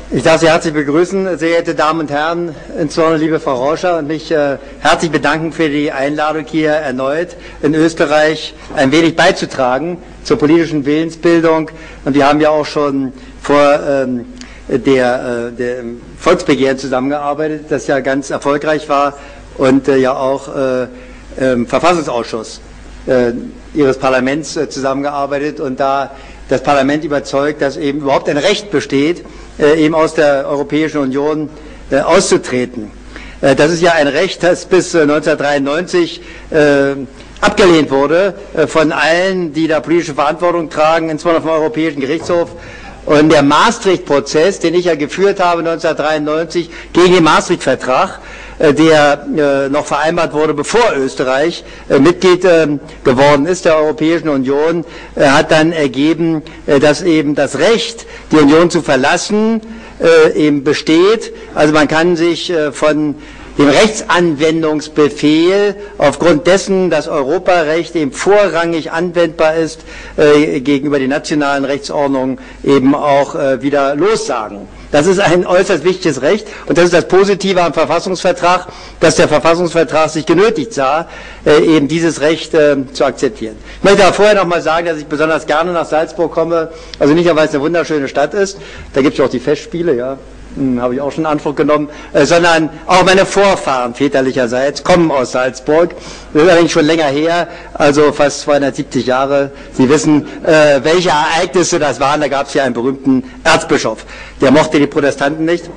Ich darf Sie herzlich begrüßen, sehr geehrte Damen und Herren, insbesondere liebe Frau Rauscher, und mich herzlich bedanken für die Einladung, hier erneut in Österreich ein wenig beizutragen zur politischen Willensbildung. Und wir haben ja auch schon vor der Volksbegehren zusammengearbeitet, das ja ganz erfolgreich war, und ja auch im Verfassungsausschuss Ihres Parlaments zusammengearbeitet und da das Parlament überzeugt, dass eben überhaupt ein Recht besteht, eben aus der Europäischen Union auszutreten. Das ist ja ein Recht, das bis 1993 abgelehnt wurde von allen, die da politische Verantwortung tragen, insbesondere vom Europäischen Gerichtshof. Und der Maastricht-Prozess, den ich ja geführt habe 1993 gegen den Maastricht-Vertrag, der noch vereinbart wurde, bevor Österreich Mitglied geworden ist der Europäischen Union, hat dann ergeben, dass eben das Recht, die Union zu verlassen, eben besteht. Also man kann sich von dem Rechtsanwendungsbefehl aufgrund dessen, dass Europarecht eben vorrangig anwendbar ist, gegenüber den nationalen Rechtsordnungen eben auch wieder lossagen. Das ist ein äußerst wichtiges Recht, und das ist das Positive am Verfassungsvertrag, dass der Verfassungsvertrag sich genötigt sah, eben dieses Recht zu akzeptieren. Ich möchte aber vorher noch mal sagen, dass ich besonders gerne nach Salzburg komme, also nicht nur, weil es eine wunderschöne Stadt ist, da gibt es ja auch die Festspiele, ja, habe ich auch schon in Anspruch genommen, sondern auch meine Vorfahren väterlicherseits kommen aus Salzburg. Das ist eigentlich schon länger her, also fast 270 Jahre. Sie wissen, welche Ereignisse das waren. Da gab es ja einen berühmten Erzbischof, der mochte die Protestanten nicht.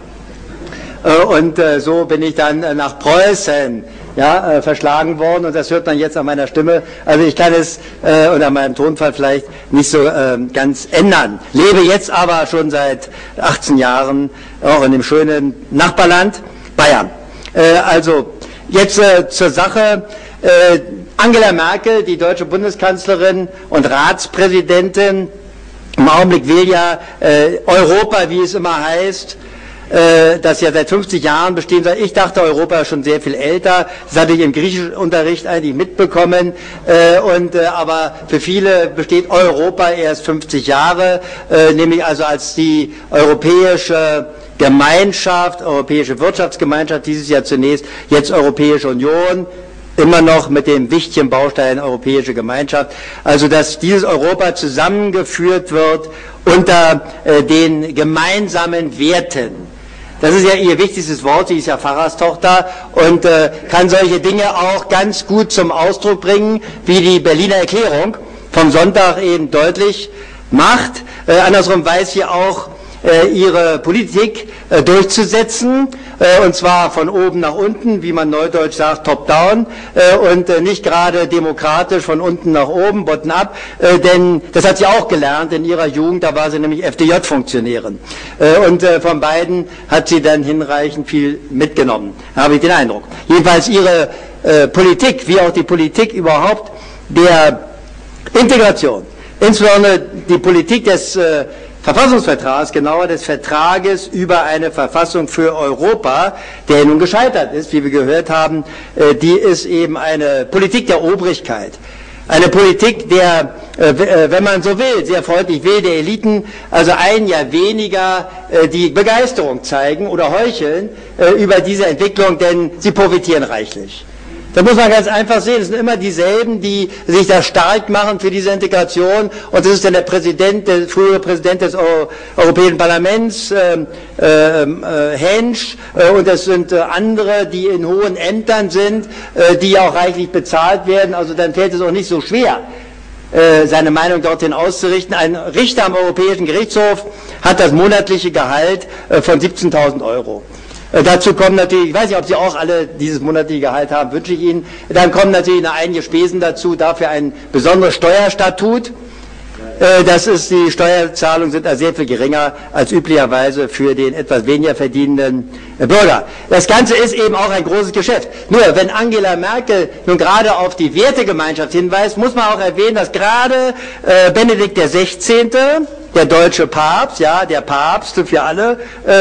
Und so bin ich dann nach Preußen verschlagen worden, und das hört man jetzt an meiner Stimme. Also ich kann es und an meinem Tonfall vielleicht nicht so ganz ändern. Lebe jetzt aber schon seit 18 Jahren auch in dem schönen Nachbarland Bayern. Also jetzt zur Sache. Angela Merkel, die deutsche Bundeskanzlerin und Ratspräsidentin, im Augenblick will ja Europa, wie es immer heißt, das ja seit 50 Jahren bestehen soll. Ich dachte, Europa ist schon sehr viel älter. Das hatte ich im Griechischunterricht eigentlich mitbekommen. Aber für viele besteht Europa erst 50 Jahre, nämlich also als die europäische Gemeinschaft, europäische Wirtschaftsgemeinschaft, dieses Jahr zunächst, jetzt Europäische Union, immer noch mit dem wichtigen Baustein Europäische Gemeinschaft. Also dass dieses Europa zusammengeführt wird unter den gemeinsamen Werten. Das ist ja ihr wichtigstes Wort, sie ist ja Pfarrerstochter und kann solche Dinge auch ganz gut zum Ausdruck bringen, wie die Berliner Erklärung vom Sonntag eben deutlich macht. Andersrum weiß sie auch, ihre Politik durchzusetzen, und zwar von oben nach unten, wie man neudeutsch sagt, top-down, und nicht gerade demokratisch von unten nach oben, bottom-up, denn das hat sie auch gelernt in ihrer Jugend, da war sie nämlich FDJ-Funktionärin. Und von beiden hat sie dann hinreichend viel mitgenommen, habe ich den Eindruck. Jedenfalls ihre Politik, wie auch die Politik überhaupt der Integration, insbesondere die Politik des Verfassungsvertrags, genauer des Vertrages über eine Verfassung für Europa, der nun gescheitert ist, wie wir gehört haben, die ist eben eine Politik der Obrigkeit. Eine Politik der, wenn man so will, sehr freundlich will, der Eliten, also ein Jahr weniger die Begeisterung zeigen oder heucheln über diese Entwicklung, denn sie profitieren reichlich. Da muss man ganz einfach sehen, es sind immer dieselben, die sich da stark machen für diese Integration, und das ist dann der Präsident, der frühere Präsident des Europäischen Parlaments, Hensch, und das sind andere, die in hohen Ämtern sind, die auch reichlich bezahlt werden, also dann fällt es auch nicht so schwer, seine Meinung dorthin auszurichten. Ein Richter am Europäischen Gerichtshof hat das monatliche Gehalt von 17.000 €. Dazu kommen natürlich, ich weiß nicht, ob Sie auch alle dieses monatliche Gehalt haben, wünsche ich Ihnen. Dann kommen natürlich noch einige Spesen dazu, dafür ein besonderes Steuerstatut. Das ist, die Steuerzahlungen sind da sehr viel geringer als üblicherweise für den etwas weniger verdienenden Bürger. Das Ganze ist eben auch ein großes Geschäft. Nur, wenn Angela Merkel nun gerade auf die Wertegemeinschaft hinweist, muss man auch erwähnen, dass gerade Benedikt XVI., der deutsche Papst, ja, der Papst für alle,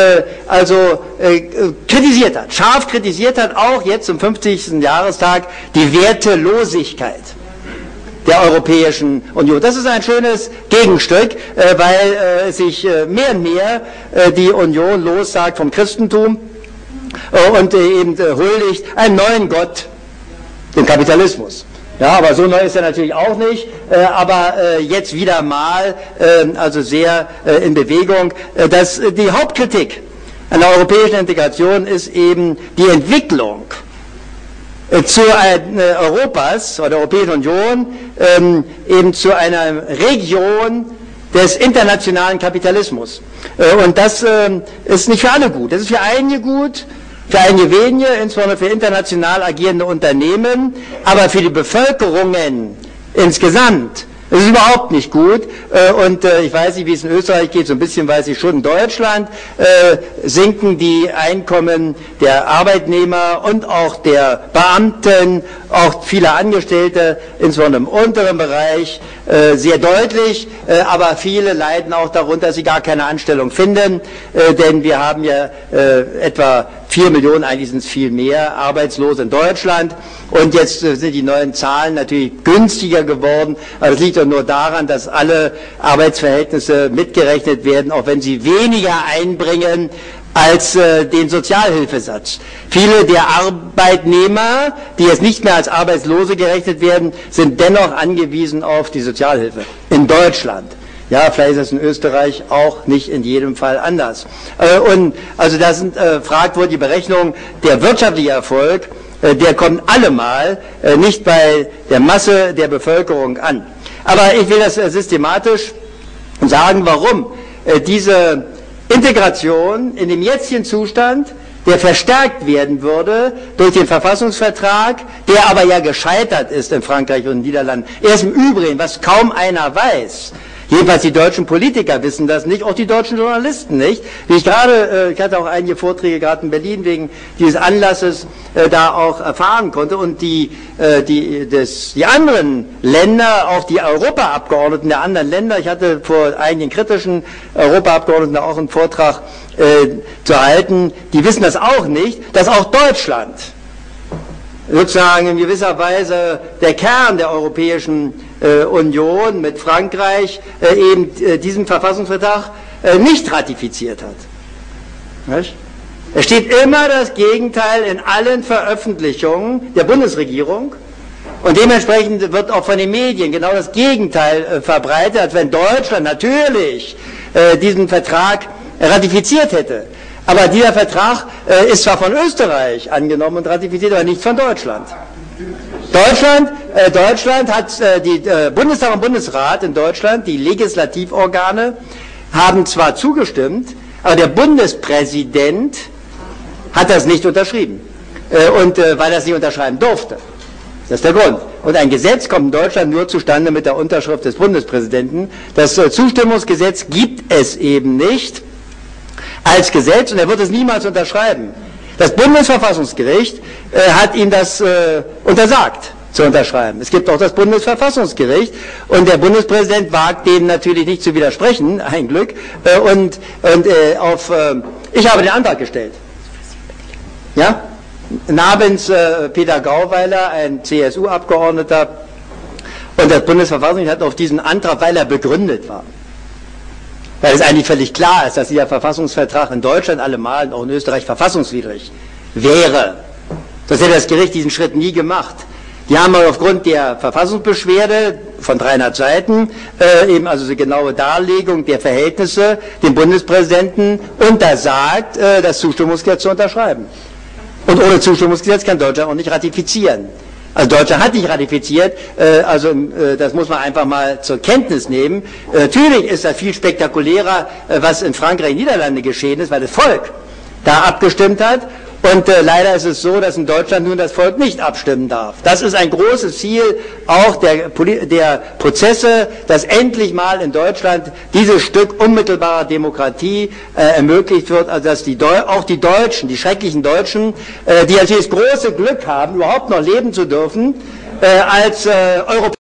kritisiert hat, scharf kritisiert hat, auch jetzt zum 50. Jahrestag, die Wertelosigkeit. der Europäischen Union. Das ist ein schönes Gegenstück, weil sich mehr und mehr die Union lossagt vom Christentum und eben huldigt einen neuen Gott, den Kapitalismus. Ja, aber so neu ist er natürlich auch nicht, aber jetzt wieder mal, also sehr in Bewegung. Die Hauptkritik an der europäischen Integration ist eben die Entwicklung zu Europas oder der Europäischen Union eben zu einer Region des internationalen Kapitalismus. Und das ist nicht für alle gut. Das ist für einige gut, für einige wenige, insbesondere für international agierende Unternehmen, aber für die Bevölkerungen insgesamt ist es überhaupt nicht gut. Und ich weiß nicht, wie es in Österreich geht, so ein bisschen weiß ich schon, in Deutschland sinken die Einkommen der Arbeitnehmer und auch der Beamten, auch vieler Angestellte, insbesondere im unteren Bereich, sehr deutlich, aber viele leiden auch darunter, dass sie gar keine Anstellung finden, denn wir haben ja etwa 4 Millionen, eigentlich sind es viel mehr, Arbeitslose in Deutschland. Und jetzt sind die neuen Zahlen natürlich günstiger geworden. Aber das liegt doch nur daran, dass alle Arbeitsverhältnisse mitgerechnet werden, auch wenn sie weniger einbringen als den Sozialhilfesatz. Viele der Arbeitnehmer, die jetzt nicht mehr als Arbeitslose gerechnet werden, sind dennoch angewiesen auf die Sozialhilfe in Deutschland. Ja, vielleicht ist es in Österreich auch nicht in jedem Fall anders. Und also da sind fragwürdige Berechnungen. Der wirtschaftliche Erfolg, der kommt allemal nicht bei der Masse der Bevölkerung an. Aber ich will das systematisch sagen, warum diese Integration in dem jetzigen Zustand, der verstärkt werden würde durch den Verfassungsvertrag, der aber ja gescheitert ist in Frankreich und in den Niederlanden. Er ist im Übrigen, was kaum einer weiß, jedenfalls die deutschen Politiker wissen das nicht, auch die deutschen Journalisten nicht. Wie ich gerade, ich hatte auch einige Vorträge gerade in Berlin wegen dieses Anlasses da auch erfahren konnte und die anderen Länder, auch die Europaabgeordneten der anderen Länder, ich hatte vor einigen kritischen Europaabgeordneten auch einen Vortrag zu halten, die wissen das auch nicht, dass auch Deutschland sozusagen in gewisser Weise der Kern der Europäischen Union mit Frankreich eben diesen Verfassungsvertrag nicht ratifiziert hat. Nicht? Es steht immer das Gegenteil in allen Veröffentlichungen der Bundesregierung und dementsprechend wird auch von den Medien genau das Gegenteil verbreitet, als wenn Deutschland natürlich diesen Vertrag ratifiziert hätte. Aber dieser Vertrag ist zwar von Österreich angenommen und ratifiziert, aber nicht von Deutschland. Deutschland hat, Bundestag und Bundesrat in Deutschland, die Legislativorgane, haben zwar zugestimmt, aber der Bundespräsident hat das nicht unterschrieben. Weil er es nicht unterschreiben durfte. Das ist der Grund. Und ein Gesetz kommt in Deutschland nur zustande mit der Unterschrift des Bundespräsidenten. Das Zustimmungsgesetz gibt es eben nicht als Gesetz und er wird es niemals unterschreiben. Das Bundesverfassungsgericht hat ihm das untersagt zu unterschreiben. Es gibt auch das Bundesverfassungsgericht und der Bundespräsident wagt dem natürlich nicht zu widersprechen, ein Glück. Ich habe den Antrag gestellt. Ja? Namens Peter Gauweiler, ein CSU-Abgeordneter, und das Bundesverfassungsgericht hat auf diesen Antrag, weil er begründet war. Weil es eigentlich völlig klar ist, dass dieser Verfassungsvertrag in Deutschland allemal und auch in Österreich verfassungswidrig wäre. Sonst hätte das Gericht diesen Schritt nie gemacht. Die haben aber aufgrund der Verfassungsbeschwerde von 300 Seiten, eben also die genaue Darlegung der Verhältnisse, dem Bundespräsidenten untersagt, das Zustimmungsgesetz zu unterschreiben. Und ohne Zustimmungsgesetz kann Deutschland auch nicht ratifizieren. Also Deutschland hat nicht ratifiziert, das muss man einfach mal zur Kenntnis nehmen. Natürlich ist das viel spektakulärer, was in Frankreich und Niederlande geschehen ist, weil das Volk da abgestimmt hat. Und leider ist es so, dass in Deutschland nun das Volk nicht abstimmen darf. Das ist ein großes Ziel auch der Prozesse, dass endlich mal in Deutschland dieses Stück unmittelbarer Demokratie ermöglicht wird, also dass auch die Deutschen, die schrecklichen Deutschen, die natürlich das große Glück haben, überhaupt noch leben zu dürfen, als Europäer